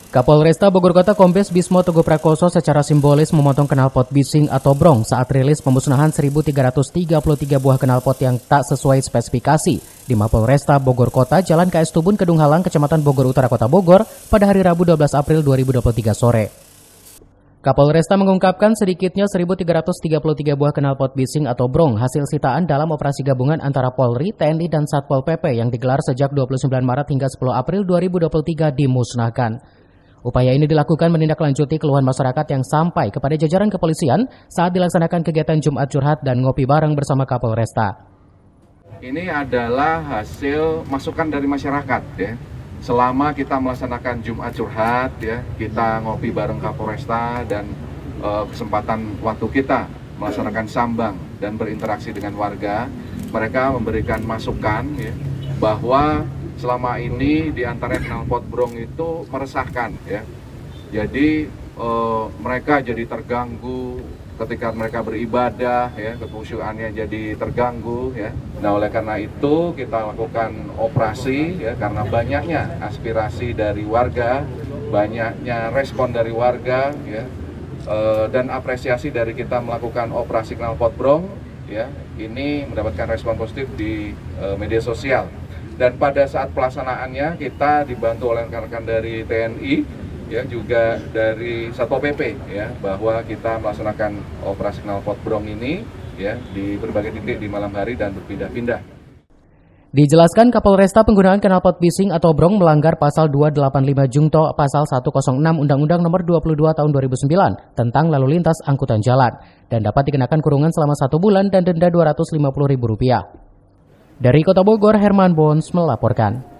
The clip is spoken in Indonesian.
Kapolresta Bogor Kota Kombes Bismo Teguh Prakoso secara simbolis memotong knalpot bising atau brong saat rilis pemusnahan 1.333 buah knalpot yang tak sesuai spesifikasi di Mapolresta Bogor Kota, Jalan KS Tubun, Kedung Halang, Kecamatan Bogor Utara, Kota Bogor pada hari Rabu 12 April 2023 sore. Kapolresta mengungkapkan sedikitnya 1.333 buah knalpot bising atau brong hasil sitaan dalam operasi gabungan antara Polri, TNI, dan Satpol PP yang digelar sejak 29 Maret hingga 10 April 2023 dimusnahkan. Upaya ini dilakukan menindaklanjuti keluhan masyarakat yang sampai kepada jajaran kepolisian saat dilaksanakan kegiatan Jumat Curhat dan ngopi bareng bersama Kapolresta. Ini adalah hasil masukan dari masyarakat ya. Selama kita melaksanakan Jumat Curhat ya, kita ngopi bareng Kapolresta dan kesempatan waktu kita melaksanakan sambang dan berinteraksi dengan warga, mereka memberikan masukan ya, bahwa selama ini di antara knalpot brong itu meresahkan ya. Jadi mereka jadi terganggu ketika mereka beribadah ya, kekhusyuannya jadi terganggu ya. Nah, oleh karena itu kita lakukan operasi ya, karena banyaknya aspirasi dari warga, banyaknya respon dari warga ya, dan apresiasi dari kita melakukan operasi knalpot brong ya, ini mendapatkan respon positif di media sosial. Dan pada saat pelaksanaannya kita dibantu oleh rekan-rekan dari TNI, ya juga dari Satpol PP, ya bahwa kita melaksanakan operasi knalpot brong ini, ya di berbagai titik di malam hari dan berpindah-pindah. Dijelaskan Kapolresta penggunaan knalpot bising atau brong melanggar Pasal 285 Jungto Pasal 106 Undang-Undang Nomor 22 Tahun 2009 tentang lalu lintas angkutan jalan dan dapat dikenakan kurungan selama 1 bulan dan denda Rp250.000. Dari Kota Bogor, Herman Bons melaporkan.